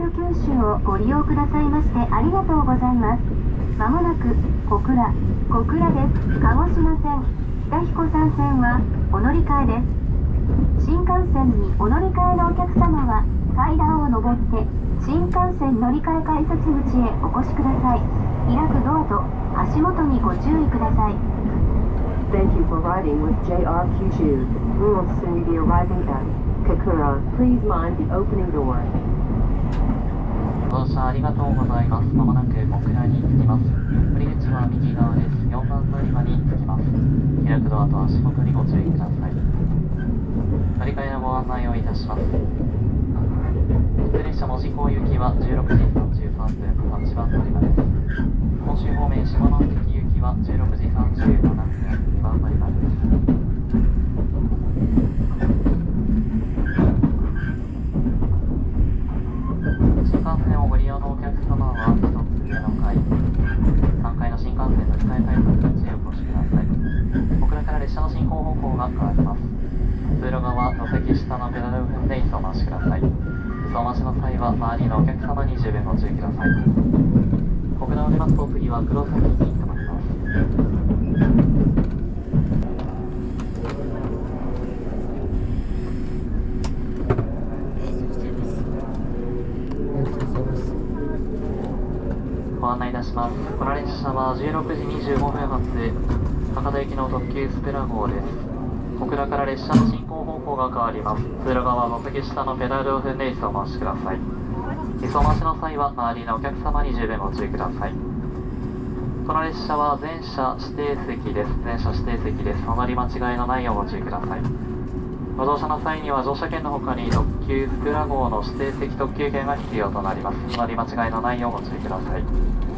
九州をご利用くださいましてありがとうございます。まもなく小倉です。鹿児島線北彦山線はお乗り換えです。新幹線にお乗り換えのお客様は階段を上って新幹線乗り換え改札口へお越しください。開くドアと足元にご注意ください。 Thank you for riding with JR Kyushu. We will soon be arriving at Kakura. Please mind the opening door. ご乗車ありがとうございます。まもなく小倉に着きます。降り口は右側です。4番乗り場に着きます。開くドアと足元にご注意ください。乗り換えのご案内をいたします。普通列車門司港行きは16時33分8番乗り場です。本州方面下関行きは16時37分2番乗り場です。新幹線をご利用のお客様は1つ上の階、3階の新幹線乗り換え改札口へお越しください。小倉から列車の進行方向が変わります。通路側座席下のペダルを踏んで椅子をお待ちください。椅子をお待ちの際は周りのお客様に十分ご注意ください。小倉を出ますと次は黒崎に停まります。ご案内いたします。この列車は16時25分発博多行きの特急スペラ号です。小倉から列車の進行方向が変わります。通路側座席下のペダルを踏んで椅子をお待ちください。椅子をお待ちの際は周りのお客様に十分ご注意ください。この列車は全車指定席です。全車指定席です。お乗り間違いのないようご注意ください。ご乗車の際には乗車券の他に特急スクラ号の指定席特急券が必要となります。お乗り間違いのないようご注意ください。